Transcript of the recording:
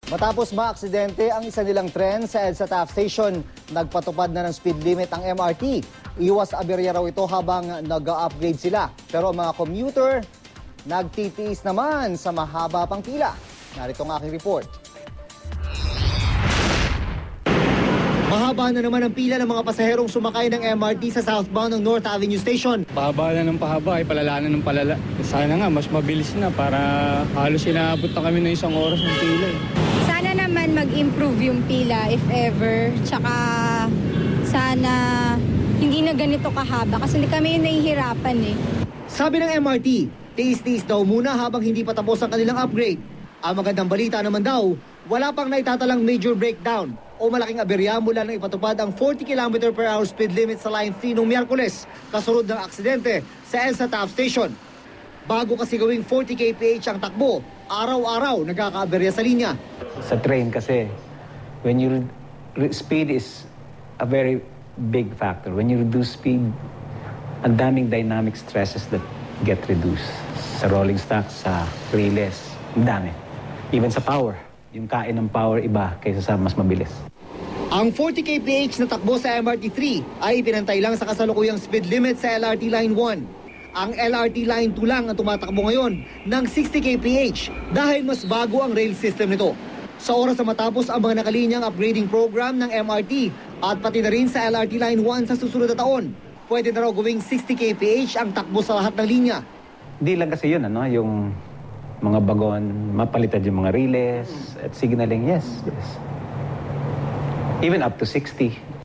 Matapos maaksidente ang isa nilang tren sa EDSA Taft Station, nagpatupad na ng speed limit ang MRT. Iwas aberya raw ito habang nag-upgrade sila. Pero ang mga commuter, nagtitiis naman sa mahaba pang pila. Narito ang aking report. Mahaba na naman ang pila ng mga pasaherong sumakay ng MRT sa southbound ng North Avenue Station. Pahaba na ng pahaba, palala na ng palala. Sana nga, mas mabilis na para halos inaabot na kami ng 1 oras ng pila. Sana naman mag-improve yung pila if ever. Tsaka sana hindi na ganito kahaba kasi hindi kami nahihirapan eh. Sabi ng MRT, tiis-tiis daw muna habang hindi pa tapos ang kanilang upgrade. Ang magandang balita naman daw, wala pang naitatalang major breakdown o malaking aberya mula nang ipatupad ang 40 km per hour speed limit sa Line 3 noong Miyerkules, kasunod ng aksidente sa EDSA Taft Station. Bago kasi gawing 40 kph ang takbo, araw-araw nagkakaaberya sa linya. Sa train kasi, when you speed is a very big factor. When you reduce speed, ang daming dynamic stresses that get reduced. Sa rolling stock, sa relays, ang dami. Even sa power. Yung kain ng power iba kaysa sa mas mabilis. Ang 40 kph na takbo sa MRT3 ay ipinantay lang sa kasalukuyang speed limit sa LRT Line 1. Ang LRT Line 2 lang ang tumatakbo ngayon ng 60 kph dahil mas bago ang rail system nito. Sa oras na matapos ang mga nakalinyang upgrading program ng MRT at pati na rin sa LRT Line 1 sa susunod na taon, pwede na raw gawing 60 kph ang takbo sa lahat ng linya. Hindi lang kasi yun, yung mga bagon, mapalitan yung mga relays at signaling, yes. Even up to 60.